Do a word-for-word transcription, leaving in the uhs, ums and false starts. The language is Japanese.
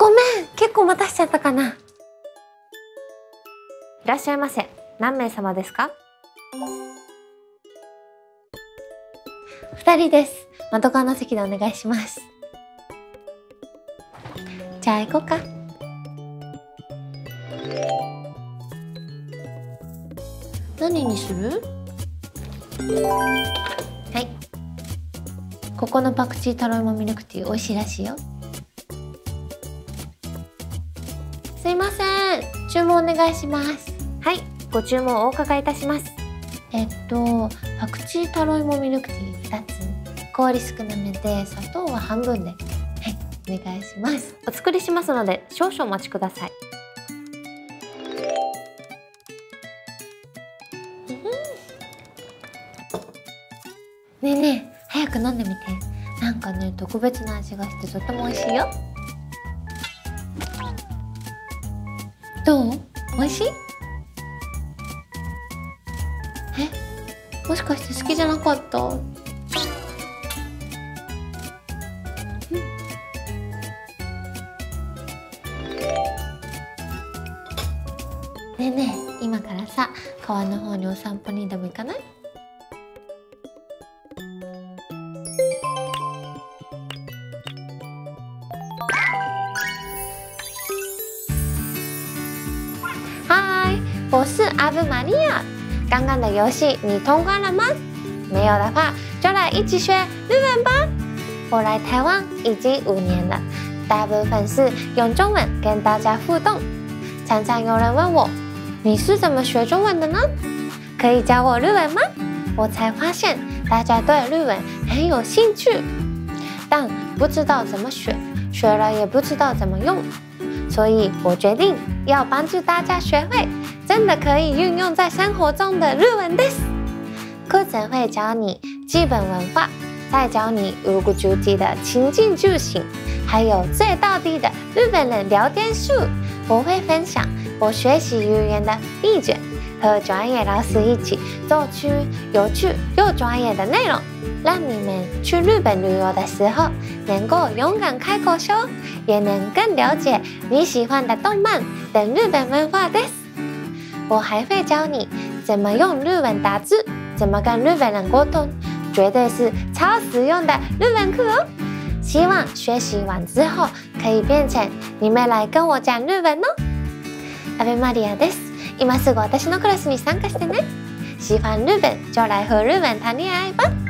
ごめん、結構待たしちゃったかな。いらっしゃいませ。何名様ですか？二人です。窓側の席でお願いします。じゃあ行こうか。何にする？はい。ここのパクチータロイモミルクティー美味しいらしいよ。すいません、注文お願いします。はい、ご注文お伺いいたします。えっとパクチータロイモミルクティーふたつ、氷少なめで砂糖は半分で。はい、お願いします。お作りしますので少々お待ちください。ねえねえ、早く飲んでみて。なんかね、特別な味がしてとっても美味しいよ。どう？美味しい？え、もしかして好きじゃなかった？うん、ねえねえ、今からさ、川の方にお散歩にでも行かない？嗨，我是阿布玛利亚。刚刚的游戏你通关了吗？没有的话，就来一起学日文吧。我来台湾已经五年了，大部分是用中文跟大家互动。常常有人问我，你是怎么学中文的呢？可以教我日文吗？我才发现大家对日文很有兴趣，但不知道怎么学，学了也不知道怎么用。所以我决定要帮助大家学会真的可以运用在生活中的日文です。课程会教你基本文化，再教你五个主题的情境句型，还有最道地的日本人聊天术。我会分享我学习语言的秘诀，和专业老师一起做出有趣又专业的内容，让你们去日本旅游的时候能够勇敢开口说，也能更了解你喜欢的动漫等日本文化です。我还会教你怎么用日文打字，怎么跟日本人沟通，绝对是超实用的日文课哦。希望学习完之后可以变成你们来跟我讲日文哦。阿ベマリアです。今すぐ私のクラスに参加してね。喜欢日本就来和日本谈恋爱吧。